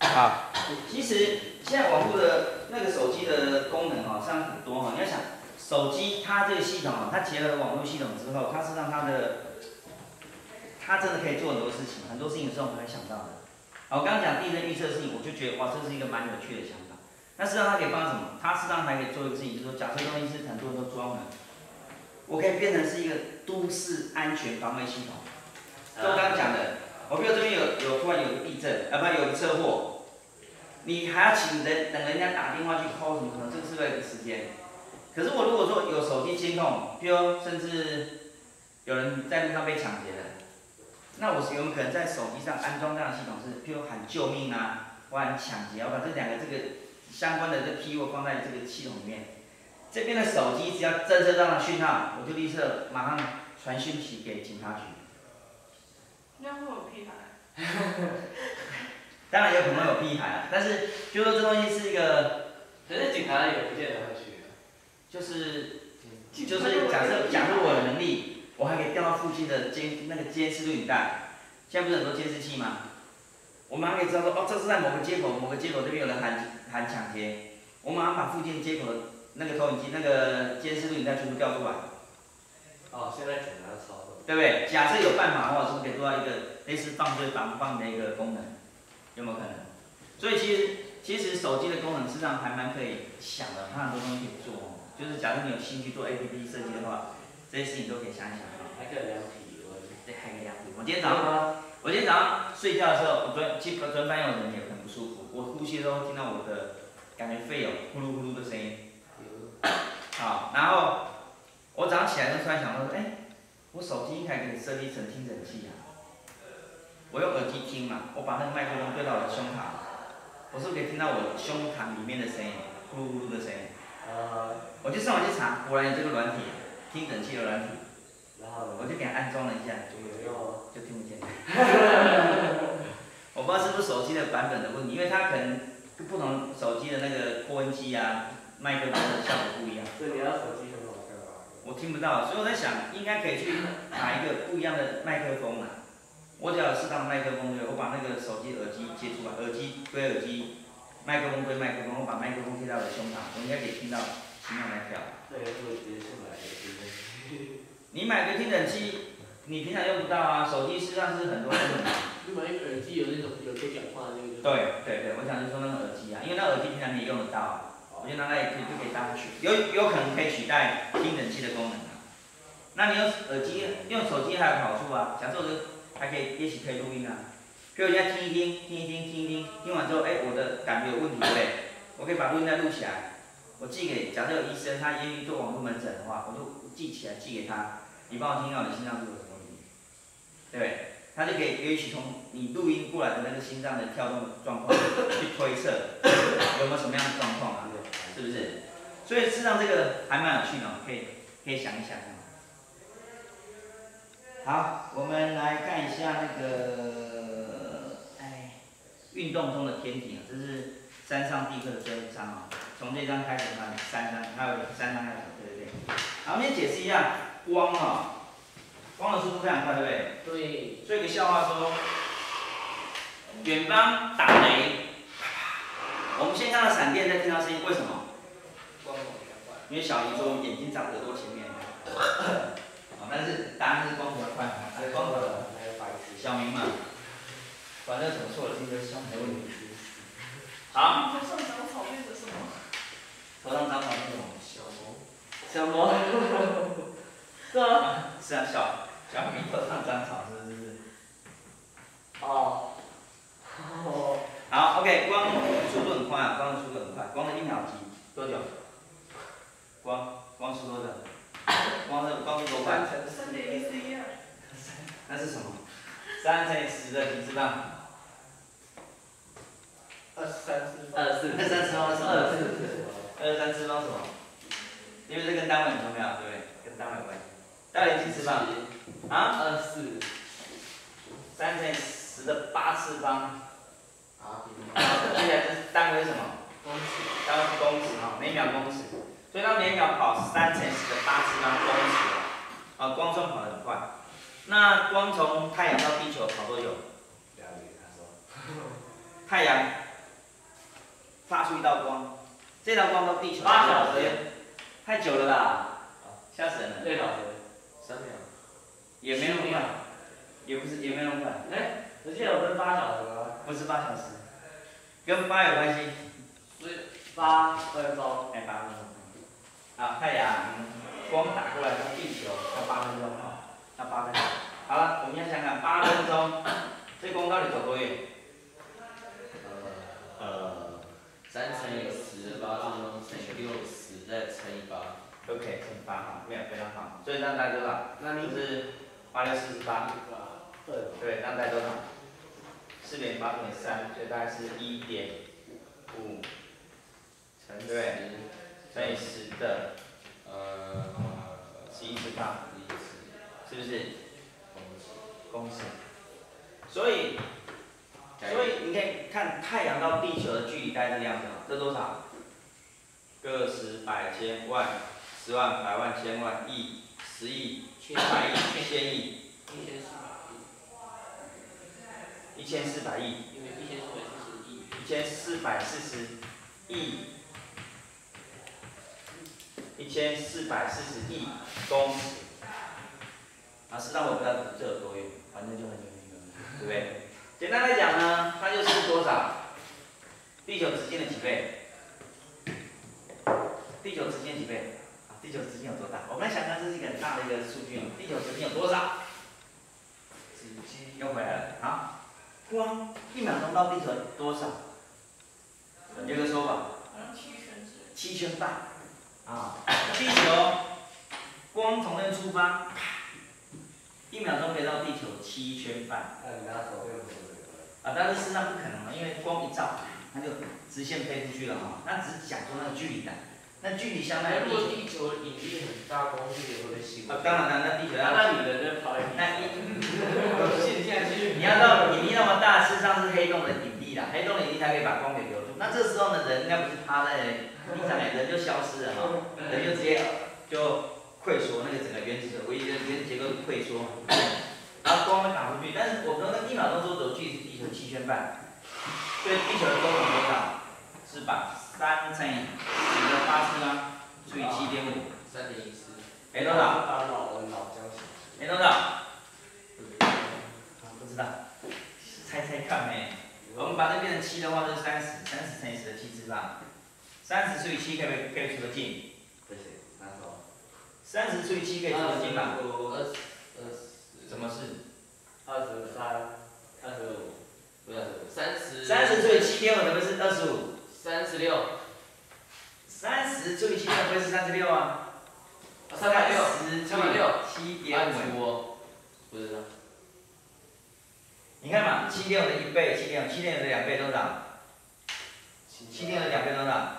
好，其实现在网络的那个手机的功能哈，实际上很多哈。你要想，手机它这个系统啊，它结合了网络系统之后，它是让它真的可以做很多事情，很多事情是我们没想到的。好，我刚刚讲地震预测的事情，我就觉得哇，这是一个蛮有趣的想法。那事实上它可以帮什么？它事实上还可以做一个事情，就是说，假设东西是很多人都装了，我可以变成是一个都市安全防卫系统。就我刚刚讲的，我比如这边突然有个地震，不有个车祸，你还要请人等人家打电话去 call 什么，可能这个是为了时间。可是我如果说有手机监控，譬如甚至有人在路上被抢劫了，那我有没有可能在手机上安装这样的系统是，譬如喊救命啊，或喊抢劫，我把这两个这个相关的这 keyword 放在这个系统里面。这边的手机只要侦测到了讯号，我就立刻马上传讯息给警察局。 那会有屁孩？ 当然有可能有屁孩啊，但是就说这东西是一个， 可是警察也不见得会去。 就是假设我有能力，我还可以调到附近的监视录影带。现在不是很多监视器吗？我马上可以知道说，哦，这是在某个街口这边有人喊抢劫，我马上把附近街口的那个投影机、那个监视录影带全部调出来。 哦，现在警察操作。 对不对？假设有办法的话，是不是可以做到一个类似犯罪防范的一个功能？有没有可能？所以其实手机的功能实际上还蛮可以想的，它很多东西可以做。就是假如你有心去做 APP 设计的话，这些事情都可以想一想。 还可以量体温。 对，还可以量体温。我今天早上睡觉的时候，昨天发现我人也很不舒服，我呼吸的时候听到我的感觉肺有呼噜呼噜的声音。好，然后我早上起来就突然想到说，我手机应该可以设计成听诊器啊。我用耳机听嘛，我把那个麦克风对到我的胸膛，我是不是可以听到我胸膛里面的声音，呼噜呼噜的声音？我就上网去查，果然有这个软体，听诊器的软体。 然后我就给它安装了一下，就听不见。我不知道是不是手机的版本的问题，因为它可能不同手机的那个扩音机啊、麦克风的效果不一样。 所以你要手机很好看啊。 我听不到，所以我在想，应该可以去买一个不一样的麦克风啊。我只要有适当的麦克风，我把那个手机耳机接出来，耳机归耳机，麦克风归麦克风，我把麦克风贴到我的胸膛，我应该可以听到心脏在跳。 对，如果直接去买一个听诊器。 你买个听诊器，你平常用不到啊，手机实际上是很多功能。 你买一个耳机有那种有可以讲话的那个。 对，我想就说那个耳机啊，因为那耳机平常你也用得到啊，我觉得拿来就可以当有可能可以取代听诊器的功能啊。那你用耳机用手机还有好处啊，假设我还可以一起可以录音啊，比如人家听一听，听完之后，我的感觉有问题对不对？我可以把录音带录起来，我寄给假设有医生他愿意做网络门诊的话，我就寄起来寄给他，你帮我听到你心脏是有什么问题，对不对？他就可以也许从你录音过来的那个心脏的跳动状况去推测有没有什么样的状况啊，是不是？所以事实上这个还蛮有趣的，可以想一想。好，我们来看一下那个运动中的天体啊，这是山上地课的最后一章啊。从这章开始看3章，还有3章要讲，对。好，我们先解释一下光啊。光的速度非常快，对不对？ 对。 所以有个笑话说，远方打雷，我们先看到闪电，再听到声音，为什么？ 光芒比较快。 因为小姨说眼睛长耳朵前面。但是答案是光比较快，光比较还有白痴。 小明嘛，反正怎么错了，这个是没问题。好。 头上长草变成什么？ 头上长草变成什么？ 小魔。 是啊。 是啊，小明头上长草，是。 哦。 好 ，OK， 光速度很快啊，光的速度很快，光的1秒级多久？光速多久？光速多快 3.142。 那是什么？3乘以10的几次方 ？23次方是 23次方什么？因为这跟单位很重要，对不对？跟单位有关系。到底几次方？啊？24。3乘以10的8次方。接下来是单位是什么？ 公尺。 单位是公尺啊，每秒公尺。所以它每秒跑3乘10的8次方公尺。光速跑得很快。那光从太阳到地球跑多久？ 2秒，他说。 太阳发出一道光，这道光到地球 8小时， 太久了啦，吓死人了。 6小时，3秒， 也没那么快，也没那么快。 哎，我记得有分8小时吗？ 不是8小时，跟8有关系。 所以8分钟， 哎，8分钟。啊，太阳光打过来到地球要8分钟哈，要8分钟。好了，我们要想想8分钟，这光到底走多远 3乘以10，8分钟乘以60，再乘以8。 ？OK，乘以8哈，非常好。所以这样大概多少？ 那你就是8、6、48。对，这样大概多少？4点8点3，所以大概是1.5乘10乘以10的11次方，是不是？公式。所以你可以看太阳到地球的距离大概这个样子，这多少？个十百千万10万百万千万亿10亿100亿1000亿1400亿， 因为1440亿。 1440亿1440亿公尺。啊，实际上我不知道这有多远，反正就很远，对不对？简单来讲呢，它就是多少？地球直径的几倍？地球直径几倍？啊，地球直径有多大？我们来想想，这是一个很大的一个数据哦。地球直径有多少？直径又回来了。好，光1秒钟到地球多少？有个说法。 好像7圈之类。 7圈半。啊，地球光从那出发，1秒钟可以到地球7圈半。 那你拿手电筒啊，但是事实上不可能了，因为光一照，它就直线飞出去了哈。那只是讲说那个距离感，那距离相当于如果地球引力很大，光线也会被吸过去。 当然，那地球要那你人就跑那现在去。 你要到引力那么大，事实上是黑洞的引力啦，黑洞的引力才可以把光给留住。那这时候呢，人应该不是趴在地上人就消失了哈，人就直接就溃缩，那个整个原子唯一的原子结构是溃缩，然后光会打出去。但是我们那1秒钟所走距离是地球7圈半，所以地球的周长多少？是把3乘以10的8次方除以7.5， 3.14。 没多少？ 把脑浆洗。 没多少？不知道，猜看没？我们把这变成7的话就是30乘以10的7次方，30除以7可以除得进？ 不行，拿手。 30除以7可以除得进吗？ 20。 什么是 23、25，不是30。 30除以7.5怎么是25？ 36。 30除以7.5不会是36啊？30除以7.5， 不知道。 你看嘛，7.5的1倍，7.5的2倍多少？7.5的2倍多少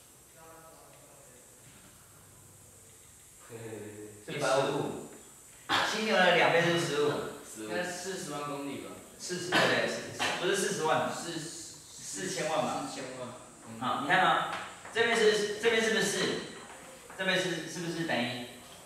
？150。7.5的2倍是15。 应该40万公里吧 40对，不是40万，4000万吧 ？4000万。 好，你看嘛，这边是不是4？这边是不是等于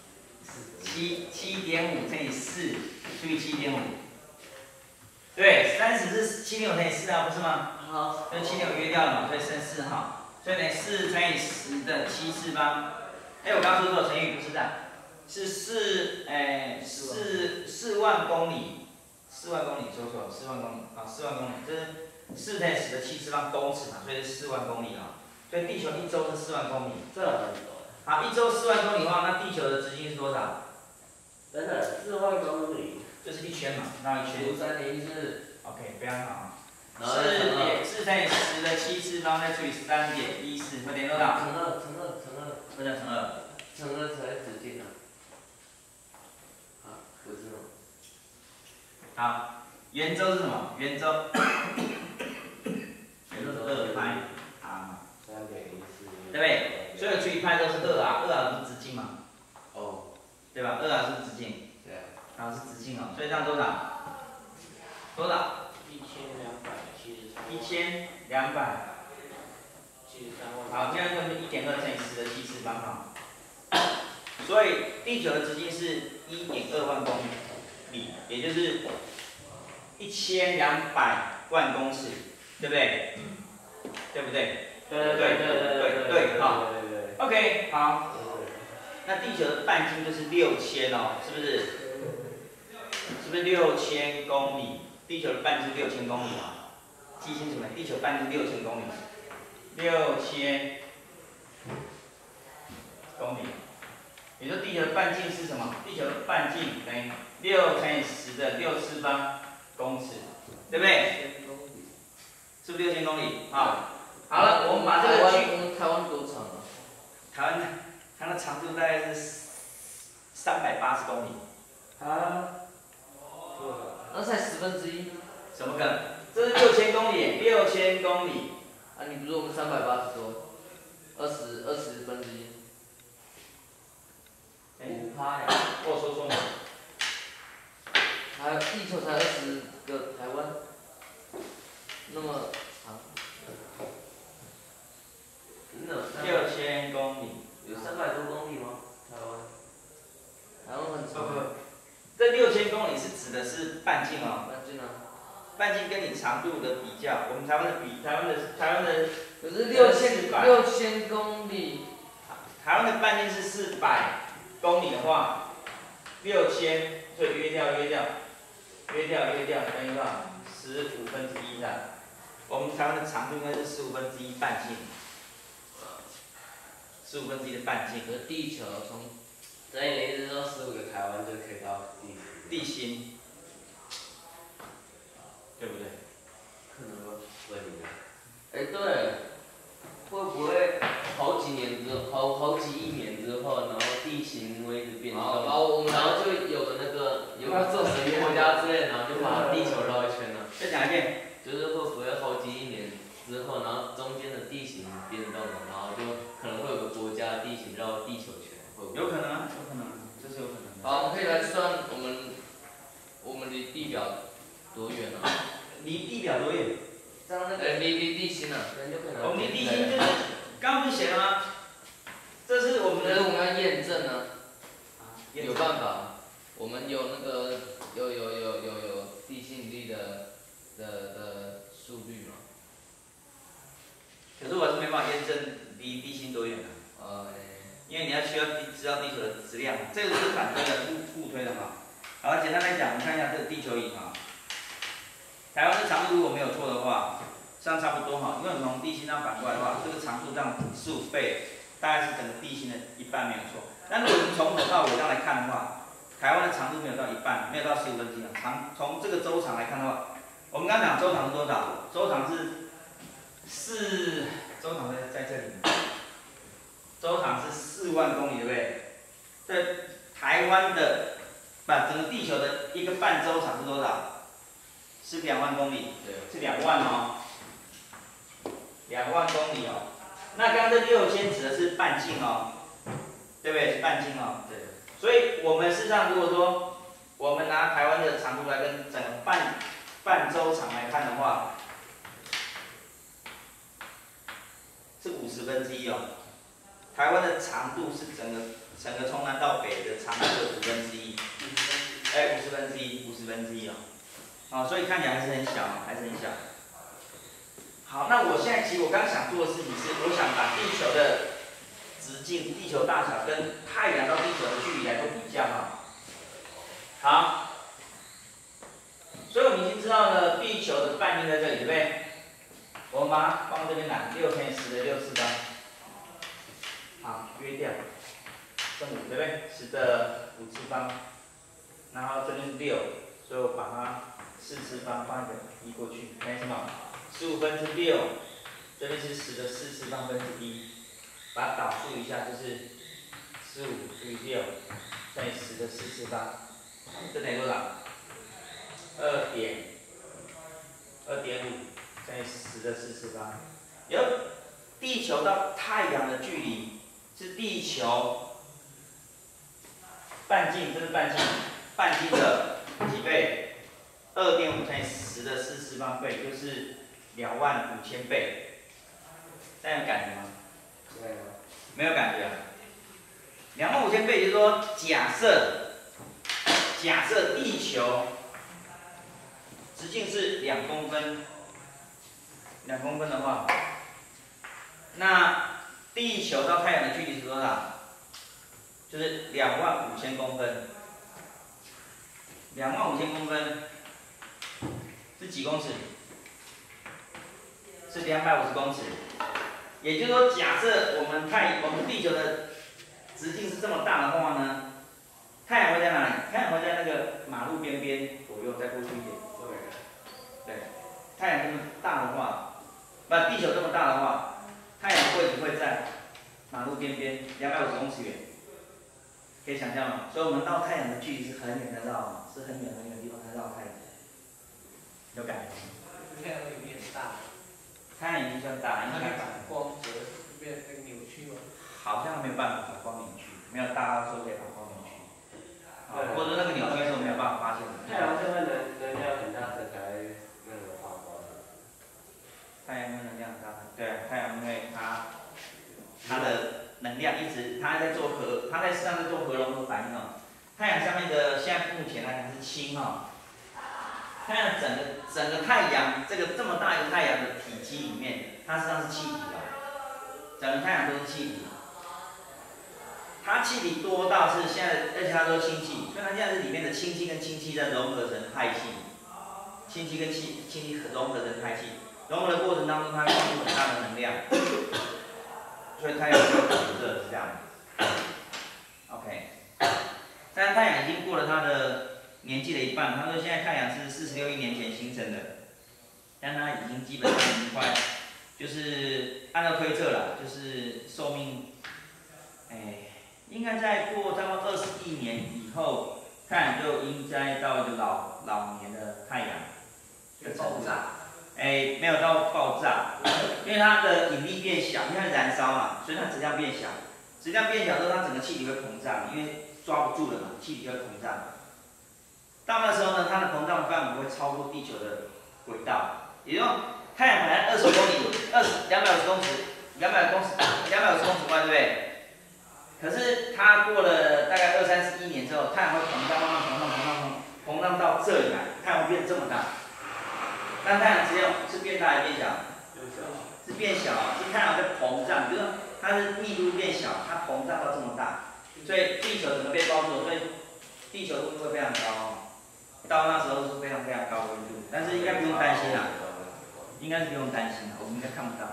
7.5乘以4除以7.5？对，30是7.5乘以4啊，不是吗？ 好。 跟7.5约掉了嘛，所以剩4哈。所以等于4乘以10的7次方。哎，我刚刚说多少乘以？不是的，是4万公里。4万公里说错了，4万公里啊，4万公里，这是4乘以10的7次方公尺嘛，所以是4万公里啊。所以地球1周是4万公里。 这很多。 好，1周4万公里的话，那地球的直径是多少？ 等等，4万公里。 就是1圈嘛，绕1圈。 除304。 OK， 非常好。 然后再乘2。 4乘以10的7次方再除以3.14，会等于多少？ 乘2。 为什么乘2？ 乘2才是直径啊。啊，不是吗？ 好，圆周是什么？圆周是2派啊， 3.14。 对不对？所有除以派都是2r，2r不是直径嘛？ 哦。 对吧？2r是直径。 对啊。 然后是直径哦，所以这样多少？多少？1273万。好，这样就是1.2乘以10的7次方哈。所以地球的直径是1.2万公里，也就是1200万公尺，对不对？对不对？ 对，好。OK， 好。那地球的半径就是6000哦，是不是？是不是6000公里？地球的半径6000公里啊。记清楚没？地球半径6000公里。6000公里。也就是地球的半径是什么？地球的半径等于6乘以10的6次方公尺，对不对？是不是6000公里？啊，好了，我们把这个台湾多长啊？ 台湾它的长度大概是380公里。啊， 那才1/10。 什么梗？这是6000公里，6000公里。 啊，你不是我们380多，20分之一。5%呀。 我说错了。 还有地球才20个台湾，那么长。6000公里，有300多公里吗？台湾很长。 不，这6000公里是指的是半径哦。 半径啊。 半径跟你长度的比较，我们台湾的。 可是6000公里。 台湾的半径是400公里的话，6000所以约掉等于多少？15/1的。我们台湾的长度应该是1/15半径。1/15的半径。 可是地球从， 所以你意思说15个台湾就可以到地心，对不对？ 可能吗？问你的。 对，会不会好几亿年之后，然后地形会一直变动，然后就有个神国家之类，然后就把地球绕一圈了。 再讲一遍。 就是会不会好几亿年之后，然后中间的地形变动了，然后就可能会有个国家地形绕地球圈，会不会？ 有可能啊，这是有可能的。 好，我们可以来算我们离地表多远啊？ 离地表多远？ 这样离地心啊， 我们离地心就是刚不是写了吗？这是我们的。 我们要验证啊。有办法，我们有那个有地心引力的速率嘛？ 可是我是没办法验证离地心多远的。因为你需要知道地球的质量，这个是反推的，互推的嘛。好，简单来讲，我们看一下这个地球仪哈。台湾的长度如果没有错的话，这样差不多哈。因为我们从地心上反过来的话，这个长度这样15倍，大概是整个地心的一半没有错。但如果我们从头到尾这样来看的话，台湾的长度没有到一半，没有到1/15啊。从这个周长来看的话，我们刚讲周长是多少？周长是周长在这里。周长是4万公里，对不对？在台湾的，整个地球的一个半周长是多少？是2万公里，是2万哦，2万公里哦。那刚刚这6000指的是半径哦，对不对？是半径哦。对。所以我们事实上，如果说我们拿台湾的长度来跟整个半周长来看的话，是1/50哦。台湾的长度是整个从南到北的长度的1/50，哎，1/50哦，所以看起来还是很小，好，那我现在其实我刚想做的事情是，我想把地球的直径、地球大小跟太阳到地球的距离来做比较哈。好，所以我们已经知道了地球的半径在这里，对不对？我们把它放这边来，6乘以10的6次方。好，约掉，剩5，对不对？10的5次方，然后这边是6，所以我把它4次方放一个移过去，没什么。15/6，这边是10的4次方分之1，把它导数一下，就是15除以6乘以10的4次方，这等于多少？2.5乘以10的4次方。有地球到太阳的距离。是地球半径，这是半径的几倍？2.5乘以10的4次方倍，就是25000倍。这样有感觉吗？没有感觉啊。25000倍，也就是说，假设地球直径是2公分，2公分的话， 那地球到太阳的距离是多少？就是25000公分。25000公分是几公尺？是250公尺。也就是说，假设我们地球的直径是这么大的话呢，太阳会在哪里？太阳会在那个马路边边左右，再过去一点。对，太阳这么大的话，地球这么大的话，太阳的位置会在马路边边250公尺远，可以想象吗？所以我们到太阳的距离是很远的绕，是很远很远的地方才绕太阳。有感觉？ 太阳有点大。 太阳已经算大，应该把光折变那个扭曲吗？ 好像没有办法把光扭曲，没有大到说可以把光扭曲。或者那个扭曲的时候没有办法发现。 太阳就会能量很大才那个发光。 太阳能量很大，对，太阳因为它的能量一直，它在实际上在做核融合反应哦。太阳上面的现在目前来讲是氢哦。太阳整个太阳这么大一个太阳的体积里面，它实际上是气体哦。整个太阳都是气体。它气体多到是现在，而且它都是氢气，所以它现在是里面的氢气跟氢气在融合成氦气，氢气跟氢气融合成氦气，融合的过程当中它会放出很大的能量，所以太阳就很热是这样。OK， 但是太阳已经过了它的年纪的一半，他说现在太阳是46亿年前形成的，但它已经基本上已经快，就是按照推测了，就是寿命，应该在过差不多20亿年以后，太阳就应该到一个老年的太阳的程度。没有到爆炸，因为它的引力变小，因为它燃烧嘛，所以它质量变小。质量变小之后，它整个气体会膨胀，因为抓不住了嘛，气体会膨胀。到那时候呢，它的膨胀范围会超过地球的轨道，也就是说，太阳本来20公里，250公尺外，对不对？可是它过了大概20-30亿年之后，太阳会膨胀，慢慢膨胀到这里来，太阳会变这么大。但太阳质量是变大还是变小？是变小，是太阳在膨胀，就是说它的密度变小，它膨胀到这么大，所以地球整个被包住，所以地球温度会非常高，到那时候是非常高温度，但是应该不用担心啦，应该是不用担心啦，我们应该看不到。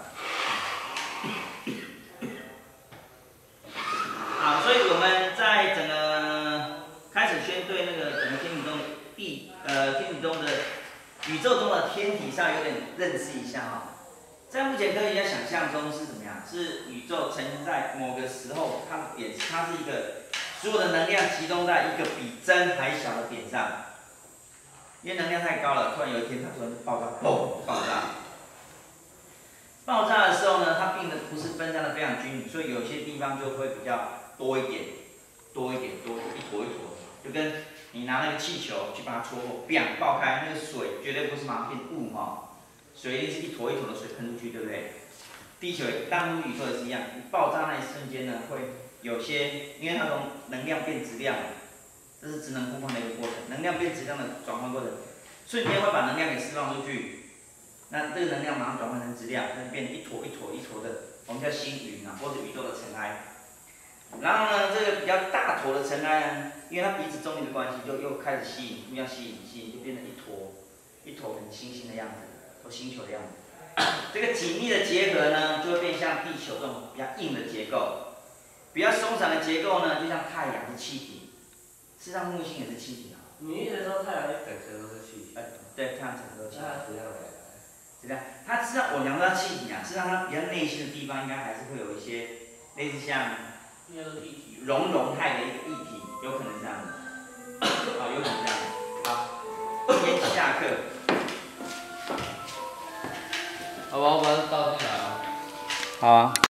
好，所以我们在整个开始先对那个整个天体中的宇宙中的天体上有点认识一下哈。在目前科学家想象中是怎么样？是宇宙曾经在某个时候，它是一个所有的能量集中在一个比针还小的点上，因为能量太高了，突然有一天它突然爆炸，嘣，爆炸。爆炸的时候呢，它并不是分散的非常均匀，所以有些地方就会比较多一点，一坨一坨，就跟你拿那个气球去把它戳破，砰爆开，那个水绝对不是马上变雾哈，水一定是一坨一坨的水喷出去，对不对？地球当宇宙也是一样，爆炸那一瞬间呢，会有些，因为它从能量变质量，这是质能互换的一个过程，能量变质量的转换过程，瞬间会把能量给释放出去。那这个能量马上转换成质量，它就变一坨的，我们叫星云啊，或者宇宙的尘埃。然后呢，这个比较大坨的尘埃呢，因为它彼此重力的关系，就又开始吸引，互相吸引，就变成一坨很星星的样子，或星球的样子。这个紧密的结合呢，就会变像地球这种比较硬的结构，比较松散的结构呢，就像太阳是气体，事实上木星也是气体啊。 你一直说太阳一整颗都是气体？ 对，太阳整个都是气体。 那质量来？ 是这样，它实际上我讲到它气体啊，实际上它比较内心的地方应该还是会有一些类似像熔态的一个液体，有可能这样的，啊，有可能这样的。好，今天下课。 好吧，我把它倒进来啊。 好啊。